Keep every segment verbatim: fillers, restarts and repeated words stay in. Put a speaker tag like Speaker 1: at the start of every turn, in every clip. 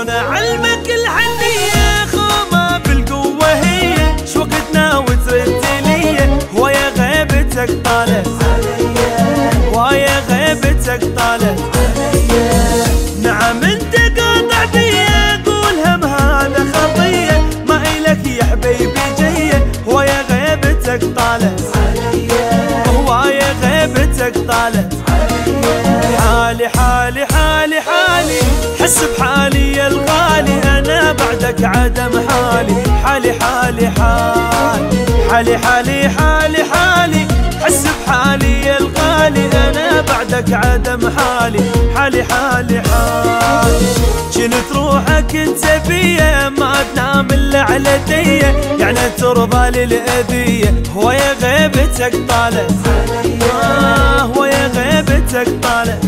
Speaker 1: شلون اعلمك الحنية خومة بالقوة هي شوقتنا وترد لي ويا غيبتك طالت ويا غيبتك طالت نعم انت قاطع بيا قول هم هذا خطية ما إلك يا حبيبي جية ويا غيبتك طالت ويا غيبتك طالت حالي حالي حالي حالي حس بحالي يا الغالي انا بعدك عدم حالي حالي حالي حالي حالي حالي حالي حالي حس بحالي يا الغالي انا بعدك عدم حالي حالي حالي حالي جنت روحك انت بيا ما تنام الا على ديه يعني ترضى للاذيه ويا غيبتك طالت آه ويا غيبتك طالت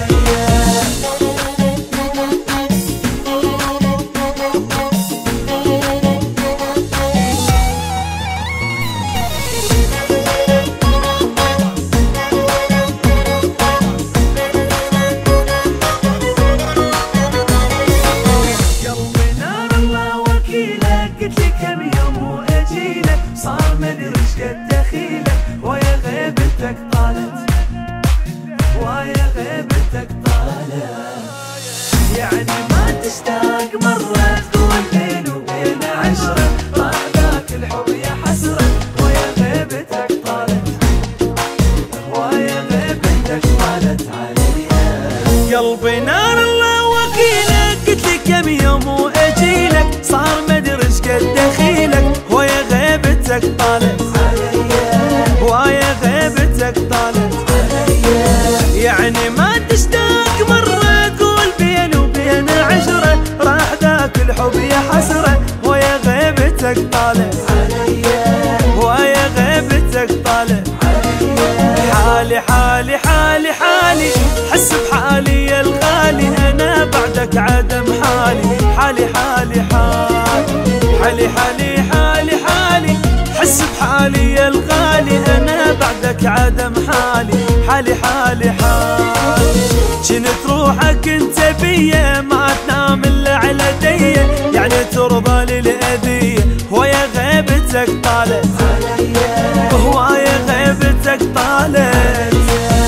Speaker 2: صار مدري ايش قد دخيلك ويا غيبتك طالت ويا غيبتك طالت يعني ما تشتاق مرة تقول بين وبين عشرة راح ذاك الحب يا حسرة ويا غيبتك طالت ويا غيبتك طالت عليا
Speaker 1: قلبي نار الله وكيلك قلت لك كم يوم واجيلك صار مدري ايش قد دخيلك ويا غيبتك طالت ويا غيبتك طالت يعني ما تشتاق مرة قول بين وبين عشرة راح ذاك الحب يا حسرة ويا غيبتك طالت ويا غيبتك طالت حالي حالي حالي حالي حس بحالي يا الغالي انا بعدك عدم حالي حالي حالي حالي حالي حالي حالي حالي حس بحالي يا الغالي انا بعدك عدم حالي حالي حالي حالي جنت روحك انت بيا ما تنام الا على ديه يعني ترضى للاذيه ويا غيبتك طالت ويا غيبتك طالت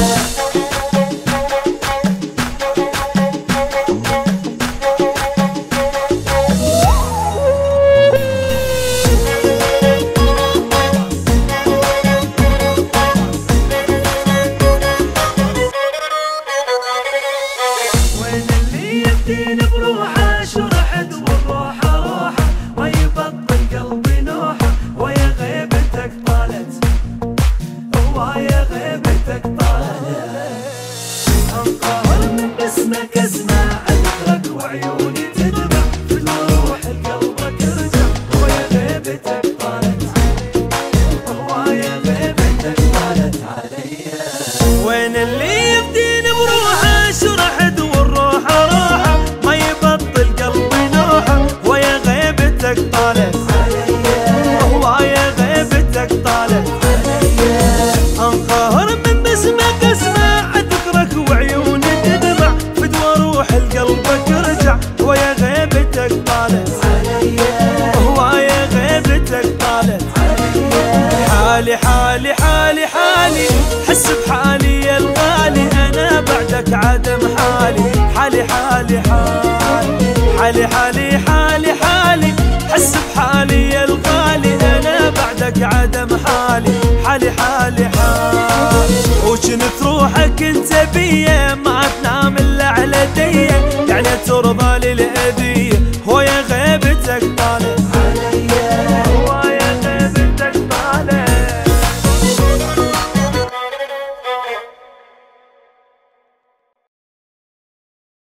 Speaker 2: يبدين بروحه شرحت والروحه روحه ما يبطل قلبي نوحه ويا غيبتك طالت ويا غيبتك طالت انقهر من باسمك اسمع اذكرك وعيوني تدمع في الروح لقلبك ارجع ويا غيبتك طالت ويا غيبتك طالت عليا
Speaker 1: وين اللي يبدين بروحه شرحت والروحه روحه ما يبطل قلبي نوحه ويا غيبتك طالت ويا غيبتك طالت انقهر من باسمك اسمع اذكرك وعيوني تدمع فدوى روح لقلبك ارجع ويا غيبتك طالت ويا غيبتك طالت حالي حالي حالي حالي حس بحالي يا الغالي انا بعدك عدم حالي حالي حالي حالي حالي حالي حالي حالي حس بحالي يا الغالي انا بعدك عدم حالي حالي حالي حالي وجنت روحك انت بيا ما تنام